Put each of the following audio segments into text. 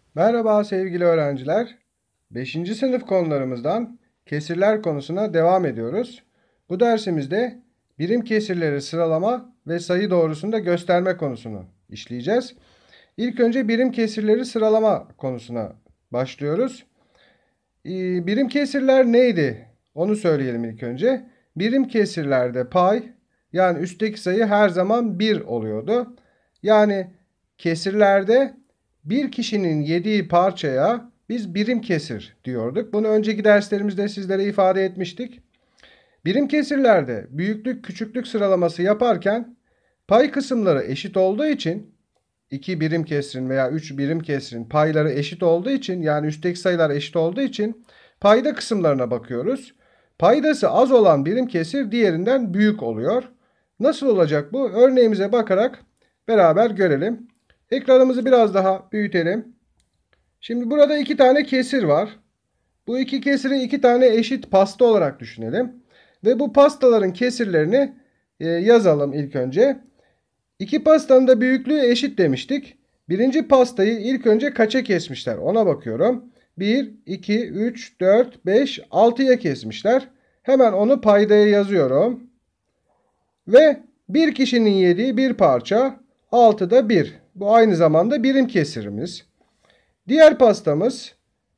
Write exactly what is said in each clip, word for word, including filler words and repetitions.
Merhaba sevgili öğrenciler. beşinci sınıf konularımızdan kesirler konusuna devam ediyoruz. Bu dersimizde birim kesirleri sıralama ve sayı doğrusunda gösterme konusunu işleyeceğiz. İlk önce birim kesirleri sıralama konusuna başlıyoruz. Ee, Birim kesirler neydi? Onu söyleyelim ilk önce. Birim kesirlerde pay, yani üstteki sayı her zaman bir oluyordu. Yani kesirlerde bir kişinin yediği parçaya biz birim kesir diyorduk. Bunu önceki derslerimizde sizlere ifade etmiştik. Birim kesirlerde büyüklük küçüklük sıralaması yaparken pay kısımları eşit olduğu için iki birim kesirin veya üç birim kesirin payları eşit olduğu için, yani üstteki sayılar eşit olduğu için payda kısımlarına bakıyoruz. Paydası az olan birim kesir diğerinden büyük oluyor. Nasıl olacak bu? Örneğimize bakarak beraber görelim. Ekranımızı biraz daha büyütelim. Şimdi burada iki tane kesir var. Bu iki kesiri iki tane eşit pasta olarak düşünelim. Ve bu pastaların kesirlerini e, yazalım ilk önce. İki pastanın da büyüklüğü eşit demiştik. Birinci pastayı ilk önce kaça kesmişler? Ona bakıyorum. bir, iki, üç, dört, beş, altıya kesmişler. Hemen onu paydaya yazıyorum. Ve bir kişinin yediği bir parça altıda bir. Bu aynı zamanda birim kesirimiz. Diğer pastamız,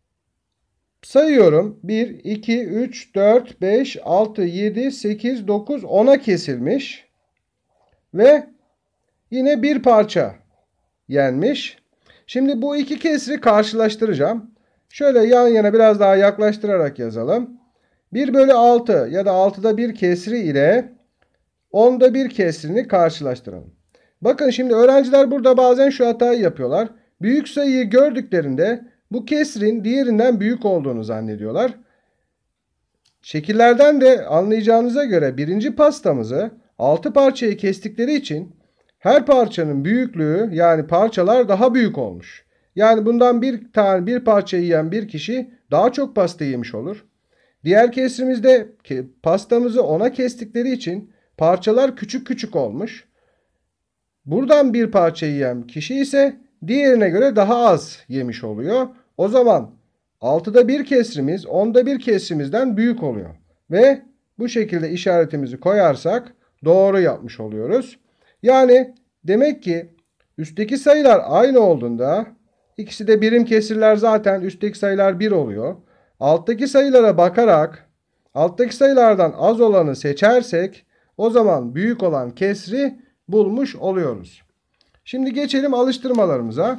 sayıyorum. bir, iki, üç, dört, beş, altı, yedi, sekiz, dokuz, ona kesilmiş. Ve yine bir parça yenmiş. Şimdi bu iki kesri karşılaştıracağım. Şöyle yan yana biraz daha yaklaştırarak yazalım. bir bölü altı ya da altıda bir kesri ile onda bir kesrini karşılaştıralım. Bakın şimdi öğrenciler burada bazen şu hatayı yapıyorlar. Büyük sayıyı gördüklerinde bu kesrin diğerinden büyük olduğunu zannediyorlar. Şekillerden de anlayacağınıza göre birinci pastamızı altı parçaya kestikleri için her parçanın büyüklüğü, yani parçalar daha büyük olmuş. Yani bundan bir tane bir parça yiyen bir kişi daha çok pasta yemiş olur. Diğer kesrimizde pastamızı ona kestikleri için parçalar küçük küçük olmuş. Buradan bir parça yiyen kişi ise diğerine göre daha az yemiş oluyor. O zaman altıda bir kesrimiz onda bir kesrimizden büyük oluyor. Ve bu şekilde işaretimizi koyarsak doğru yapmış oluyoruz. Yani demek ki üstteki sayılar aynı olduğunda, ikisi de birim kesirler, zaten üstteki sayılar bir oluyor. Alttaki sayılara bakarak alttaki sayılardan az olanı seçersek o zaman büyük olan kesri bulmuş oluyoruz. Şimdi geçelim alıştırmalarımıza.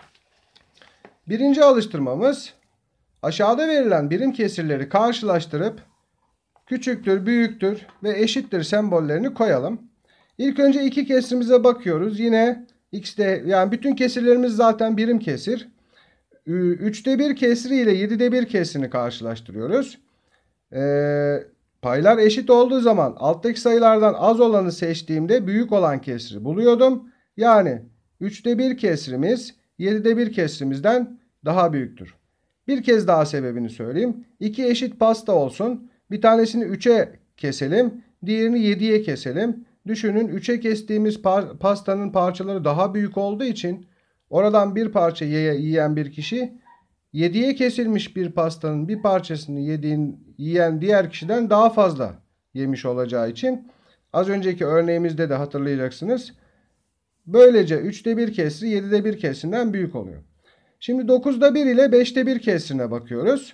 Birinci alıştırmamız, aşağıda verilen birim kesirleri karşılaştırıp küçüktür, büyüktür ve eşittir sembollerini koyalım. İlk önce iki kesrimize bakıyoruz. Yine x'de, yani bütün kesirlerimiz zaten birim kesir. üçte bir kesri ile yedide bir kesrini karşılaştırıyoruz. Ee, paylar eşit olduğu zaman alttaki sayılardan az olanı seçtiğimde büyük olan kesri buluyordum. Yani üçte bir kesrimiz yedide bir kesrimizden daha büyüktür. Bir kez daha sebebini söyleyeyim. İki eşit pasta olsun. Bir tanesini üçe keselim. Diğerini yediye keselim. Düşünün, üçe kestiğimiz par pastanın parçaları daha büyük olduğu için oradan bir parça yiyen bir kişi yediye kesilmiş bir pastanın bir parçasını yediğin, yiyen diğer kişiden daha fazla yemiş olacağı için az önceki örneğimizde de hatırlayacaksınız. Böylece üçte bir kesri yedide bir kesrinden büyük oluyor. Şimdi dokuzda bir ile beşte bir kesrine bakıyoruz.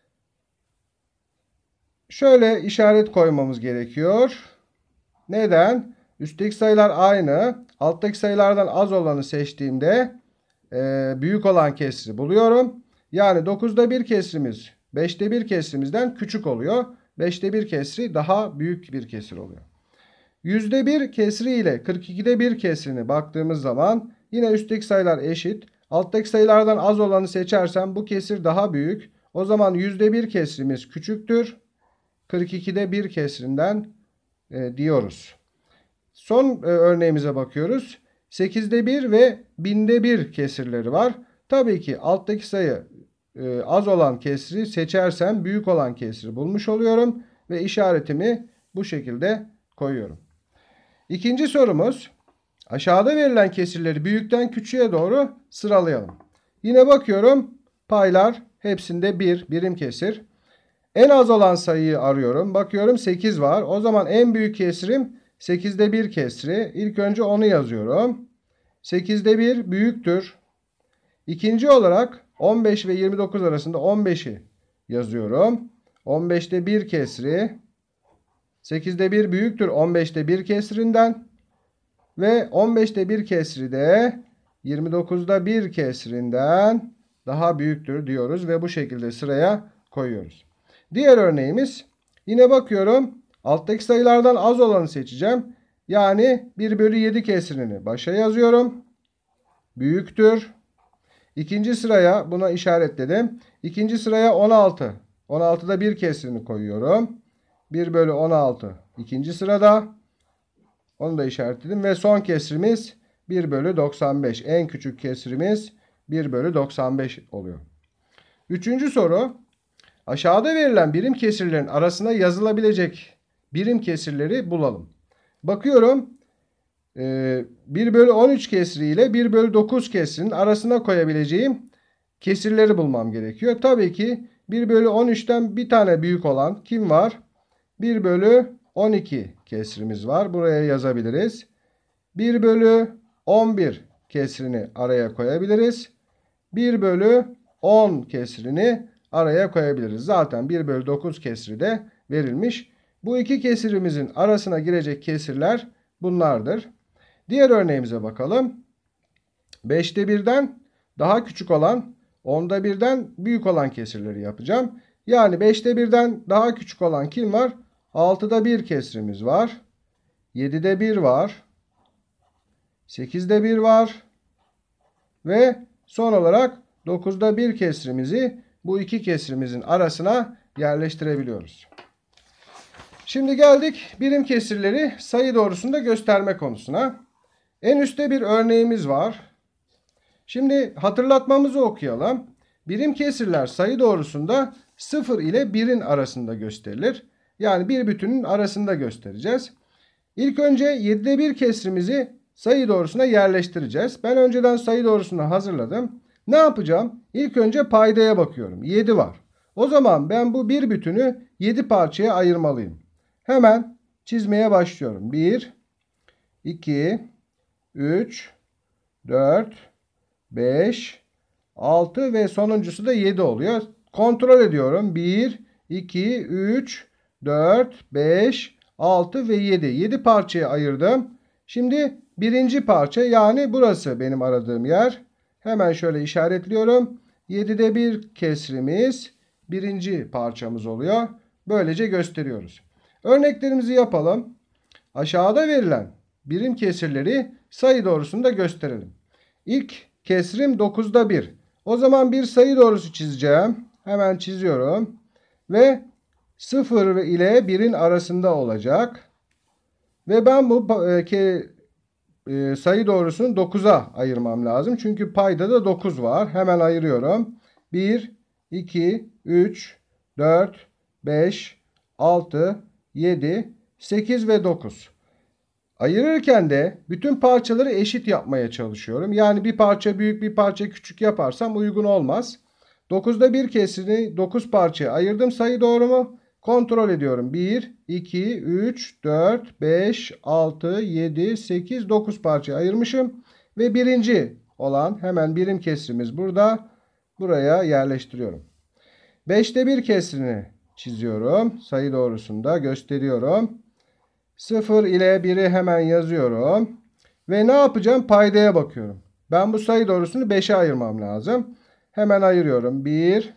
Şöyle işaret koymamız gerekiyor. Neden? Üstteki sayılar aynı. Alttaki sayılardan az olanı seçtiğimde e, büyük olan kesri buluyorum. Yani dokuzda bir kesrimiz beşte bir kesrimizden küçük oluyor. beşte bir kesri daha büyük bir kesir oluyor. yüzde bir kesri ile kırk ikide bir kesrini baktığımız zaman yine üstteki sayılar eşit. Alttaki sayılardan az olanı seçersem bu kesir daha büyük. O zaman yüzde bir kesrimiz küçüktür kırk ikide bir kesrinden e, diyoruz. Son e, örneğimize bakıyoruz. sekizde bir ve binde bir kesirleri var. Tabii ki alttaki sayı e, az olan kesri seçersem büyük olan kesri bulmuş oluyorum. Ve işaretimi bu şekilde koyuyorum. İkinci sorumuz. Aşağıda verilen kesirleri büyükten küçüğe doğru sıralayalım. Yine bakıyorum. Paylar hepsinde bir. Birim kesir. En az olan sayıyı arıyorum. Bakıyorum sekiz var. O zaman en büyük kesirim sekizde bir kesri. İlk önce onu yazıyorum. sekizde bir büyüktür. İkinci olarak on beş ve yirmi dokuz arasında on beşi yazıyorum. on beşte bir kesri. sekizde bir büyüktür on beşte bir kesrinden. Ve on beşte bir kesri de yirmi dokuzda bir kesrinden daha büyüktür diyoruz. Ve bu şekilde sıraya koyuyoruz. Diğer örneğimiz, yine bakıyorum. Alttaki sayılardan az olanı seçeceğim. Yani bir bölü yedi kesrini başa yazıyorum. Büyüktür. İkinci sıraya buna işaretledim. İkinci sıraya on altı. on altıda bir kesrini koyuyorum. bir bölü on altı. İkinci sırada. Onu da işaretledim. Ve son kesrimiz bir bölü doksan beş. En küçük kesrimiz bir bölü doksan beş oluyor. Üçüncü soru. Aşağıda verilen birim kesirlerin arasına yazılabilecek birim kesirleri bulalım. Bakıyorum. bir bölü on üç kesri ile bir bölü dokuz kesrinin arasına koyabileceğim kesirleri bulmam gerekiyor. Tabii ki bir bölü on üçten bir tane büyük olan kim var? bir bölü on iki kesrimiz var. Buraya yazabiliriz. bir bölü on bir kesrini araya koyabiliriz. bir bölü on kesrini araya koyabiliriz. Zaten bir bölü dokuz kesri de verilmiş. Bu iki kesirimizin arasına girecek kesirler bunlardır. Diğer örneğimize bakalım. beşte birden daha küçük olan, onda birden büyük olan kesirleri yapacağım. Yani beşte birden daha küçük olan kim var? altıda bir kesrimiz var. yedide bir var. sekizde bir var. Ve son olarak dokuzda bir kesrimizi bu iki kesrimizin arasına yerleştirebiliyoruz. Şimdi geldik birim kesirleri sayı doğrusunda gösterme konusuna. En üstte bir örneğimiz var. Şimdi hatırlatmamızı okuyalım. Birim kesirler sayı doğrusunda sıfır ile birin arasında gösterilir. Yani bir bütünün arasında göstereceğiz. İlk önce yedide bir kesrimizi sayı doğrusuna yerleştireceğiz. Ben önceden sayı doğrusunu hazırladım. Ne yapacağım? İlk önce paydaya bakıyorum. yedi var. O zaman ben bu bir bütünü yedi parçaya ayırmalıyım. Hemen çizmeye başlıyorum. bir, iki, üç, dört, beş, altı ve sonuncusu da yedi oluyor. Kontrol ediyorum. bir, iki, üç, dört, beş, altı ve yedi. yedi parçaya ayırdım. Şimdi birinci parça, yani burası benim aradığım yer. Hemen şöyle işaretliyorum. yedide bir kesrimiz birinci parçamız oluyor. Böylece gösteriyoruz. Örneklerimizi yapalım. Aşağıda verilen birim kesirleri sayı doğrusunda gösterelim. İlk kesrim dokuzda bir. O zaman bir sayı doğrusu çizeceğim. Hemen çiziyorum. Ve sıfır ile birin arasında olacak. Ve ben bu e, e, sayı doğrusunu dokuza ayırmam lazım. Çünkü payda da dokuz var. Hemen ayırıyorum. bir, iki, üç, dört, beş, altı, yedi, sekiz ve dokuz. Ayırırken de bütün parçaları eşit yapmaya çalışıyorum. Yani bir parça büyük bir parça küçük yaparsam uygun olmaz. dokuzda bir kesirini dokuz parçaya ayırdım, sayı doğru mu? Kontrol ediyorum. bir, iki, üç, dört, beş, altı, yedi, sekiz, dokuz parçaya ayırmışım. Ve birinci olan hemen birim kesrimiz burada. Buraya yerleştiriyorum. beşte bir kesrini çiziyorum. Sayı doğrusunda gösteriyorum. sıfır ile biri hemen yazıyorum. Ve ne yapacağım? Paydaya bakıyorum. Ben bu sayı doğrusunu beşe ayırmam lazım. Hemen ayırıyorum. bir,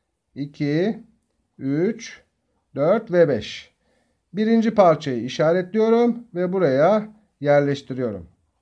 iki, üç, dört ve beş. Birinci parçayı işaretliyorum ve buraya yerleştiriyorum.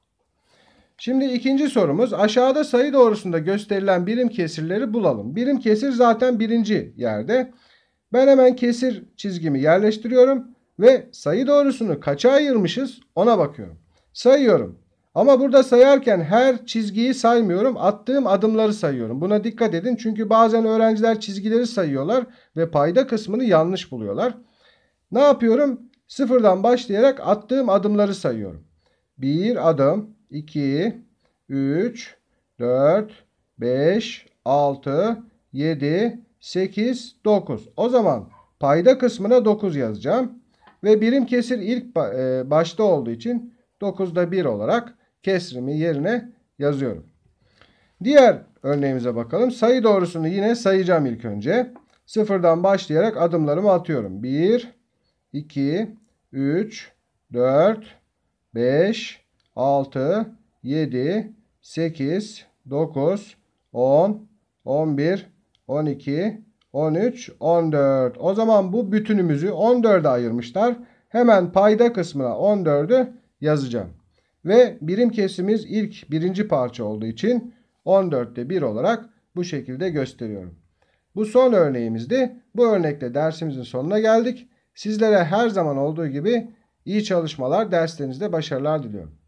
Şimdi ikinci sorumuz. Aşağıda sayı doğrusunda gösterilen birim kesirleri bulalım. Birim kesir zaten birinci yerde. Ben hemen kesir çizgimi yerleştiriyorum. Ve sayı doğrusunu kaça ayırmışız ona bakıyorum. Sayıyorum. Ama burada sayarken her çizgiyi saymıyorum. Attığım adımları sayıyorum. Buna dikkat edin. Çünkü bazen öğrenciler çizgileri sayıyorlar ve payda kısmını yanlış buluyorlar. Ne yapıyorum? Sıfırdan başlayarak attığım adımları sayıyorum. bir adım, iki, üç, dört, beş, altı, yedi, sekiz, dokuz. O zaman payda kısmına dokuz yazacağım. Ve birim kesir ilk başta olduğu için dokuzda bir olarak kesrimi yerine yazıyorum. Diğer örneğimize bakalım. Sayı doğrusunu yine sayacağım ilk önce. Sıfırdan başlayarak adımlarımı atıyorum. bir, iki, üç, dört, beş, altı, yedi, sekiz, dokuz, on, on bir, on iki, on üç, on dört. O zaman bu bütünümüzü on dörde ayırmışlar. Hemen payda kısmına on dördü yazacağım. Ve birim kesimiz ilk birinci parça olduğu için on dörtte bir olarak bu şekilde gösteriyorum. Bu son örneğimizdi. Bu örnekle dersimizin sonuna geldik. Sizlere her zaman olduğu gibi iyi çalışmalar, derslerinizde başarılar diliyorum.